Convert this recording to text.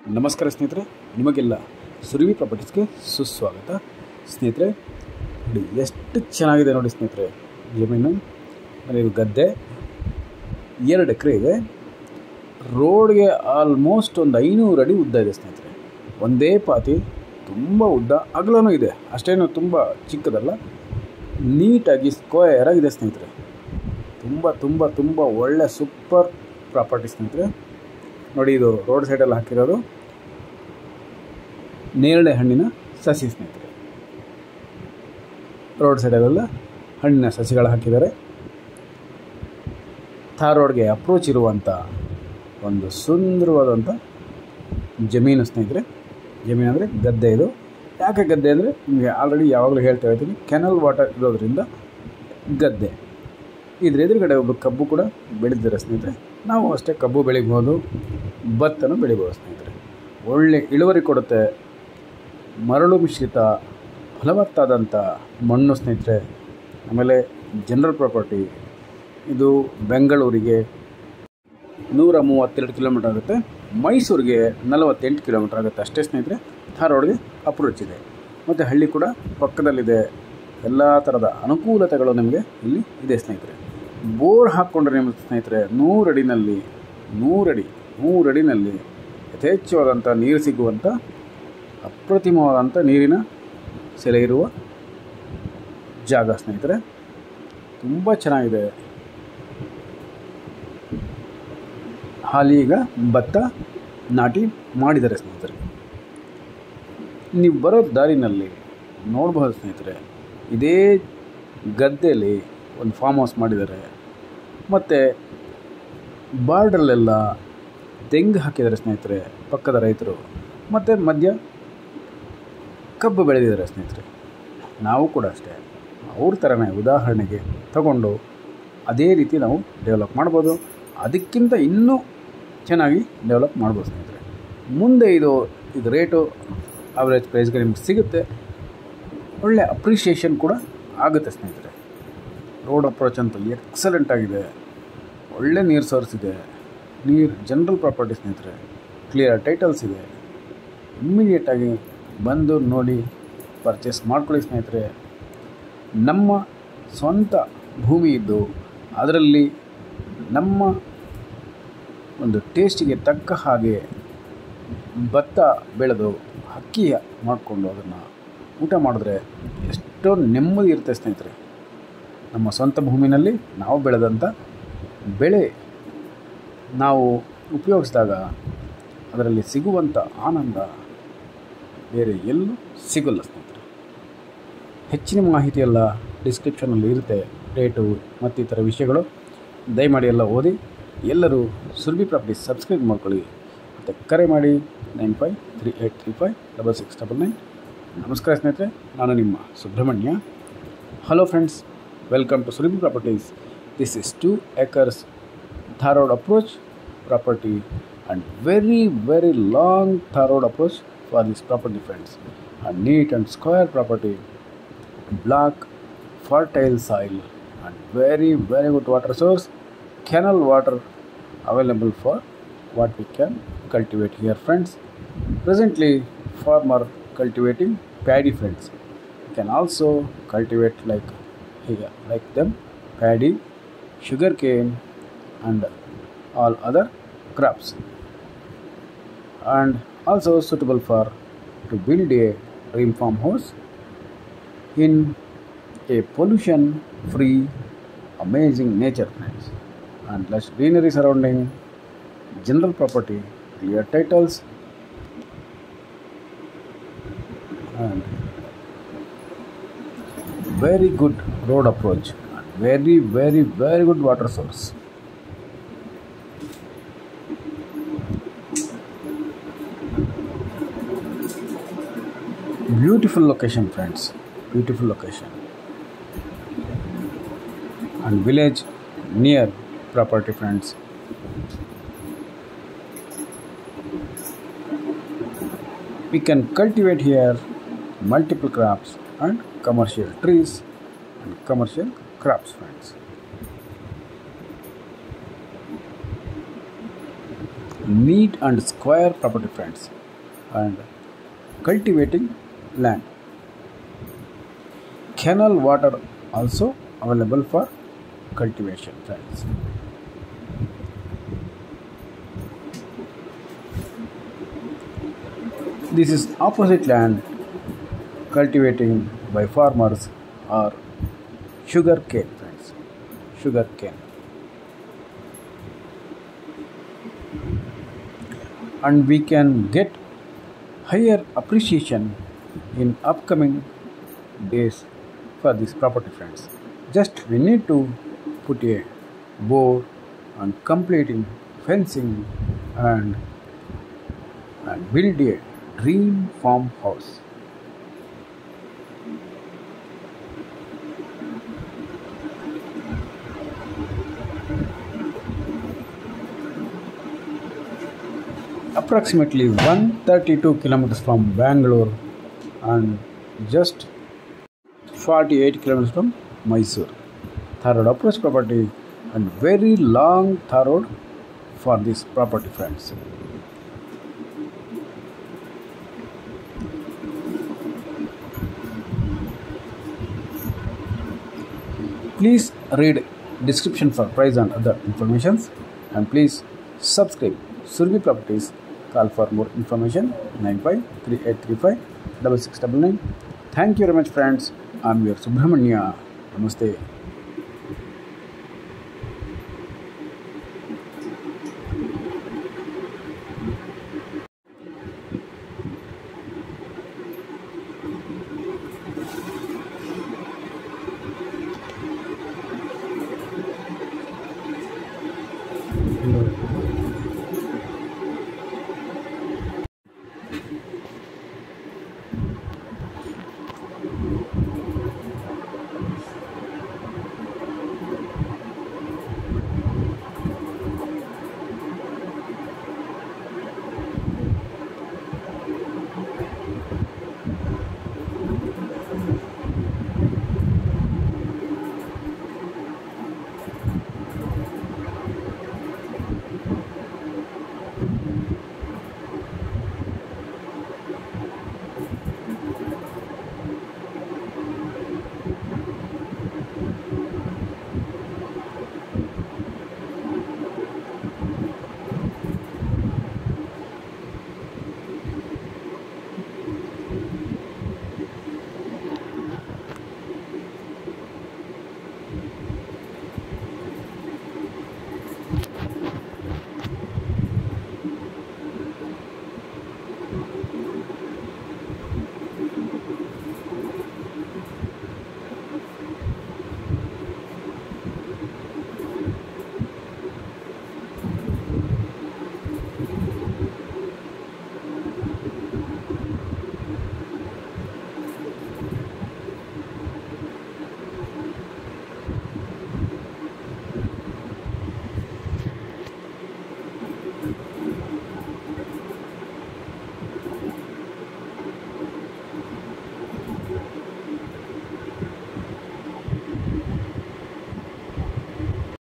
ನಮಸ್ಕಾರ ಸ್ನೇಹಿತರೆ, ನಿಮಗೆಲ್ಲ ಸುರವಿ ಪ್ರಾಪರ್ಟೀಸ್ಗೆ ಸುಸ್ವಾಗತ. ಸ್ನೇಹಿತರೆ ನೋಡಿ ಎಷ್ಟು ಚೆನ್ನಾಗಿದೆ ನೋಡಿ ಸ್ನೇಹಿತರೆ. ಜಮೀನು ಅಂದರೆ ಇದು ಗದ್ದೆ 2 ಎಕರೆ ಇದೆ. ರೋಡ್ಗೆ ಆಲ್ಮೋಸ್ಟ್ ಒಂದು 500 ಅಡಿ ಉದ್ದ ಇದೆ ಸ್ನೇಹಿತರೆ. ಒಂದೇ ಪಾತಿ, ತುಂಬ ಉದ್ದ, ಅಗಲನೂ ಇದೆ, ಅಷ್ಟೇನು ತುಂಬ ಚಿಕ್ಕದಲ್ಲ, ನೀಟಾಗಿ ಸ್ಕ್ವೇರ್ ಆಗಿದೆ ಸ್ನೇಹಿತರೆ. ತುಂಬ ತುಂಬ ತುಂಬ ಒಳ್ಳೆ ಸೂಪರ್ ಪ್ರಾಪರ್ಟಿ ಸ್ನೇಹಿತರೆ. ನೋಡಿ, ಇದು ರೋಡ್ ಸೈಡಲ್ಲಿ ಹಾಕಿರೋದು ನೇರಳೆ ಹಣ್ಣಿನ ಸಸಿ ಸ್ನೇಹಿತರೆ. ರೋಡ್ ಸೈಡಲ್ಲೆಲ್ಲ ಹಣ್ಣಿನ ಸಸಿಗಳು ಹಾಕಿದ್ದಾರೆ. ಥಾರ್ ರೋಡ್ಗೆ ಅಪ್ರೋಚ್ ಇರುವಂಥ ಒಂದು ಸುಂದರವಾದಂಥ ಜಮೀನು ಸ್ನೇಹಿತರೆ. ಜಮೀನು ಅಂದರೆ ಗದ್ದೆ. ಇದು ಯಾಕೆ ಗದ್ದೆ ಅಂದರೆ ನಿಮಗೆ ಆಲ್ರೆಡಿ ಯಾವಾಗಲೂ ಹೇಳ್ತಾ ಇರ್ತೀನಿ, ಕೆನಲ್ ವಾಟರ್ ಇರೋದ್ರಿಂದ ಗದ್ದೆ. ಇದ್ರ ಎದುರುಗಡೆ ಒಬ್ಬರು ಕಬ್ಬು ಕೂಡ ಬೆಳೆದಿದ್ದಾರೆ ಸ್ನೇಹಿತರೆ. ನಾವು ಅಷ್ಟೇ ಕಬ್ಬು ಬೆಳಿಬೋದು, ಭತ್ತನೂ ಬೆಳಿಬೋದು ಸ್ನೇಹಿತರೆ. ಒಳ್ಳೆ ಇಳುವರಿ ಕೊಡುತ್ತೆ. ಮರಳು ಮಿಶ್ರಿತ ಫಲವತ್ತಾದಂಥ ಮಣ್ಣು ಸ್ನೇಹಿತರೆ. ಆಮೇಲೆ ಜನರಲ್ ಪ್ರಾಪರ್ಟಿ. ಇದು ಬೆಂಗಳೂರಿಗೆ 132 ಕಿಲೋಮೀಟರ್ ಆಗುತ್ತೆ, ಮೈಸೂರಿಗೆ 48 ಕಿಲೋಮೀಟರ್ ಆಗುತ್ತೆ ಅಷ್ಟೇ ಸ್ನೇಹಿತರೆ. ಥಾರ್ ರೋಡ್ಗೆ ಅಪ್ರೋಚ್ ಇದೆ, ಮತ್ತು ಹಳ್ಳಿ ಕೂಡ ಪಕ್ಕದಲ್ಲಿದೆ. ಎಲ್ಲ ಥರದ ಅನುಕೂಲತೆಗಳು ನಿಮಗೆ ಇಲ್ಲಿ ಇದೆ ಸ್ನೇಹಿತರೆ. ಬೋರ್ ಹಾಕ್ಕೊಂಡ್ರೆ ನಿಮ್ಮ ಸ್ನೇಹಿತರೆ 100 ಅಡಿನಲ್ಲಿ ಯಥೇಚ್ಛವಾದಂಥ ನೀರು ಸಿಗುವಂಥ ಅಪ್ರತಿಮವಾದಂಥ ನೀರಿನ ಸೆಲೆ ಇರುವ ಜಾಗ ಸ್ನೇಹಿತರೆ. ತುಂಬ ಚೆನ್ನಾಗಿದೆ. ಹಾಲೀಗ ಭತ್ತ ನಾಟಿ ಮಾಡಿದ್ದಾರೆ ಸ್ನೇಹಿತರೆ. ನೀವು ಬರೋ ದಾರಿನಲ್ಲಿ ನೋಡ್ಬೋದು ಸ್ನೇಹಿತರೆ, ಇದೇ ಗದ್ದೆಯಲ್ಲಿ ಒಂದು ಫಾರ್ಮ್ ಹೌಸ್ ಮಾಡಿದ್ದಾರೆ. ಮತ್ತು ಬಾರ್ಡ್ರಲ್ಲೆಲ್ಲ ತೆಂಗು ಹಾಕಿದ್ದಾರೆ ಸ್ನೇಹಿತರೆ ಪಕ್ಕದ ರೈತರು. ಮತ್ತು ಮಧ್ಯ ಕಬ್ಬು ಬೆಳೆದಿದ್ದಾರೆ ಸ್ನೇಹಿತರೆ. ನಾವು ಕೂಡ ಅಷ್ಟೇ ಅವ್ರ ಥರನೇ ಉದಾಹರಣೆಗೆ ತಗೊಂಡು ಅದೇ ರೀತಿ ನಾವು ಡೆವಲಪ್ ಮಾಡ್ಬೋದು. ಅದಕ್ಕಿಂತ ಇನ್ನೂ ಚೆನ್ನಾಗಿ ಡೆವಲಪ್ ಮಾಡ್ಬೋದು ಸ್ನೇಹಿತರೆ. ಮುಂದೆ ಇದು ರೇಟು ಆವ್ರೇಜ್ ಪ್ರೈಸ್ಗೆ ನಿಮ್ಗೆ ಸಿಗುತ್ತೆ. ಒಳ್ಳೆ ಅಪ್ರಿಷಿಯೇಷನ್ ಕೂಡ ಆಗುತ್ತೆ ಸ್ನೇಹಿತರೆ. ರೋಡ್ ಅಪ್ರೋಚ್ ಅಂತೂ ಎಕ್ಸಲೆಂಟ್ ಆಗಿದೆ. ಒಳ್ಳೆ ನೀರು ಸೋರ್ಸ್ ಇದೆ. ಜನರಲ್ ಪ್ರಾಪರ್ಟಿ ಸ್ನೇಹಿತರೆ. ಕ್ಲಿಯರ್ ಟೈಟಲ್ಸ್ ಇದೆ. ಇಮ್ಮಿಡಿಯೇಟಾಗಿ ಬಂದು ನೋಡಿ ಪರ್ಚೇಸ್ ಮಾಡ್ಕೊಳ್ಳಿ ಸ್ನೇಹಿತರೆ. ನಮ್ಮ ಸ್ವಂತ ಭೂಮಿ ಇದ್ದು ಅದರಲ್ಲಿ ನಮ್ಮ ಒಂದು ಟೇಸ್ಟಿಗೆ ತಕ್ಕ ಹಾಗೆ ಭತ್ತ ಬೆಳೆದು ಅಕ್ಕಿ ಮಾಡಿಕೊಂಡು ಅದನ್ನು ಊಟ ಮಾಡಿದ್ರೆ ಎಷ್ಟೋ ನೆಮ್ಮದಿ ಇರುತ್ತೆ ಸ್ನೇಹಿತರೆ. ನಮ್ಮ ಸ್ವಂತ ಭೂಮಿನಲ್ಲಿ ನಾವು ಬೆಳೆದಂಥ ಬೆಳೆ ನಾವು ಉಪಯೋಗಿಸಿದಾಗ ಅದರಲ್ಲಿ ಸಿಗುವಂಥ ಆನಂದ ಬೇರೆ ಎಲ್ಲೂ ಸಿಗೋಲ್ಲ ಸ್ನೇಹಿತರೆ. ಹೆಚ್ಚಿನ ಮಾಹಿತಿಯೆಲ್ಲ ಡಿಸ್ಕ್ರಿಪ್ಷನಲ್ಲಿ ಇರುತ್ತೆ, ರೇಟು ಮತ್ತು ಈ ಥರ ವಿಷಯಗಳು. ದಯಮಾಡಿ ಎಲ್ಲ ಓದಿ. ಎಲ್ಲರೂ ಸುರಭಿ ಪ್ರಾಪರ್ಟೀಸ್ ಸಬ್ಸ್ಕ್ರೈಬ್ ಮಾಡ್ಕೊಳ್ಳಿ ಮತ್ತು ಕರೆ ಮಾಡಿ 9538356699. ನಮಸ್ಕಾರ ಸ್ನೇಹಿತರೆ, ನಾನು ನಿಮ್ಮ Subrahmanya. Hello friends, welcome to Surabhi properties. This is 2 acres Thar Road approach property and very long Thar Road approach for this property friends. A neat and square property, black fertile soil and very good water source, canal water available for what we can cultivate here friends. Presently farmer cultivating paddy friends. You can also cultivate like here, like them, paddy, sugarcane and all other crops, and also suitable for to build a dream farmhouse in a pollution free amazing nature friends, and lush greenery surrounding, general property, clear titles, and very good road approach, and very good water source. Beautiful location friends, beautiful location, and village near property friends. We can cultivate here multiple crops and commercial trees and commercial crops friends. neat and square property friends, and cultivating land. Canal water also available for cultivation friends. This is opposite land cultivating by farmers or sugar cane friends, sugar cane. And we can get higher appreciation in upcoming days for this property friends. Just we need to put a bore and completing fencing and build a dream farmhouse. Approximately 132 kilometers from Bangalore and just 48 kilometers from Mysore. Thar road approach property and very long thar road for this property friends. Please read description for price and other informations, and please subscribe Survi Properties. Call for more information 953835 6699. Thank you very much friends. I am your Subramanya. Namaste.